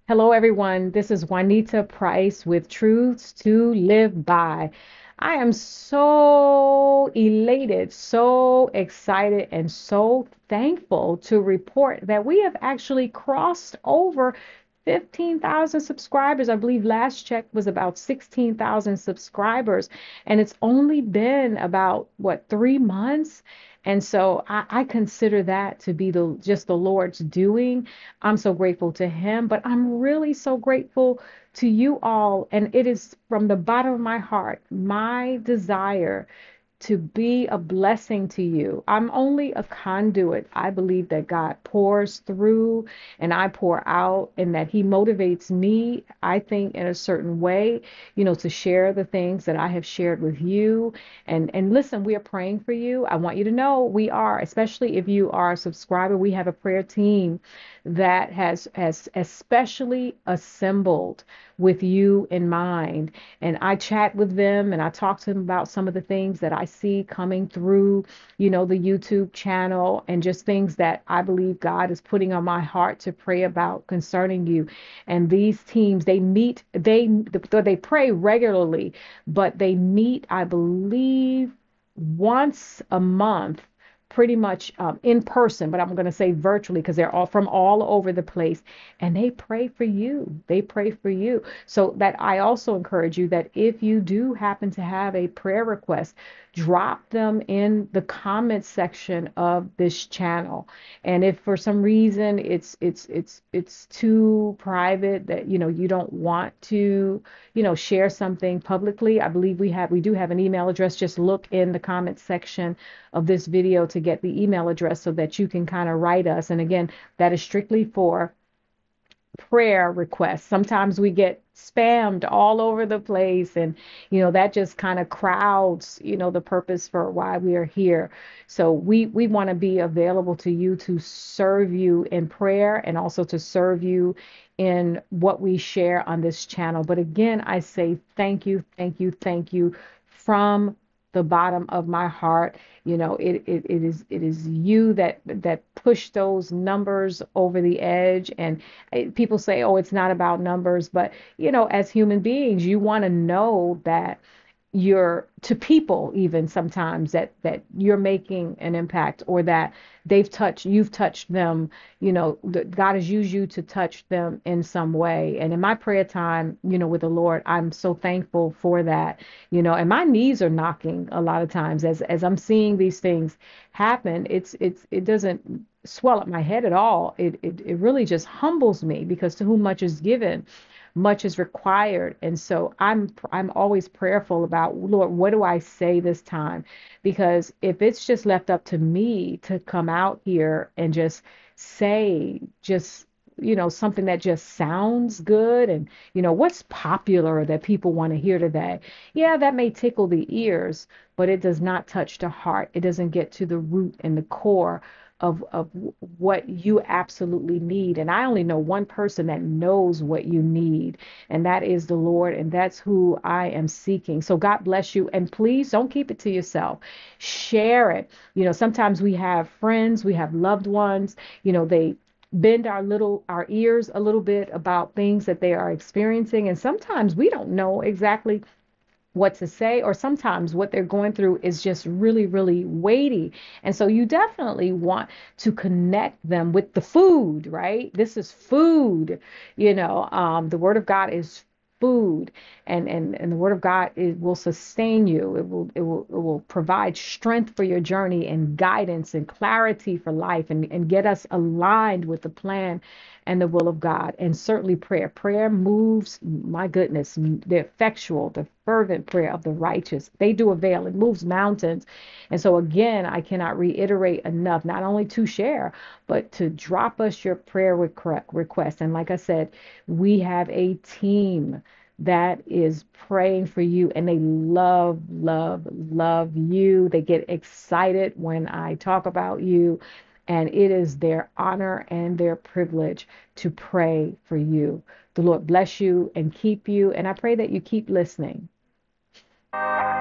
Hello, everyone. This is Juanita Price with Truths to Live By. I am so elated, so excited, and so thankful to report that we have actually crossed over 15,000 subscribers. I believe last check was about 16,000 subscribers, and it's only been about, what, 3 months? And so I consider that to be just the Lord's doing. I'm so grateful to him, but I'm really so grateful to you all. And it is from the bottom of my heart, my desire to be a blessing to you. I'm only a conduit. I believe that God pours through and I pour out, and that He motivates me, I think, in a certain way, to share the things that I have shared with you. And listen, we are praying for you. I want you to know we are, especially if you are a subscriber, we have a prayer team that has especially assembled with you in mind. And I chat with them and I talk to them about some of the things that I see coming through, the YouTube channel, and just things that I believe God is putting on my heart to pray about concerning you. And these teams, they meet, they pray regularly, but they meet, I believe, once a month, pretty much in person, but I'm going to say virtually because they're all from all over the place, and they pray for you. They pray for you. So that I also encourage you that if you do happen to have a prayer request, drop them in the comment section of this channel. And if for some reason it's too private that you don't want to share something publicly, I believe we do have an email address. Just look in the comment section of this video to get the email address so that you can kind of write us. And again, that is strictly for prayer requests. Sometimes we get spammed all over the place, and that just kind of crowds the purpose for why we are here. So we want to be available to you to serve you in prayer and also to serve you in what we share on this channel. But again, I say thank you, thank you, thank you from the bottom of my heart. It is you that push those numbers over the edge. And people say, oh, it's not about numbers, but as human beings, you want to know that you're, to people even sometimes, that you're making an impact, or that you've touched them. That God has used you to touch them in some way. And in my prayer time with the Lord, I'm so thankful for that. And my knees are knocking a lot of times as I'm seeing these things happen. It doesn't swell up my head at all. It really just humbles me, because to whom much is given, much is required. And so I'm always prayerful about, Lord, what do I say this time? Because if it's just left up to me to come out here and just say something that just sounds good, and what's popular that people want to hear today, yeah, that may tickle the ears, but it does not touch the heart. It doesn't get to the root and the core of what you absolutely need. And I only know one person that knows what you need, and that is the Lord, and that's who I am seeking. So God bless you, and please don't keep it to yourself. Share it. Sometimes we have friends, we have loved ones, they bend our ears a little bit about things that they are experiencing, and sometimes we don't know exactly what to say, or sometimes what they're going through is just really, really weighty. And so you definitely want to connect them with the food, right? This is food. The word of God is food, and the word of God, it will sustain you. It will provide strength for your journey, and guidance and clarity for life, and get us aligned with the plan and the will of God. And certainly prayer moves, my goodness, the effectual, the fervent prayer of the righteous, they do avail. It moves mountains. And so again, I cannot reiterate enough, not only to share, but to drop us your prayer request. And like I said, we have a team that is praying for you, and they love, love, love you. They get excited when I talk about you, and it is their honor and their privilege to pray for you. The Lord bless you and keep you, and I pray that you keep listening.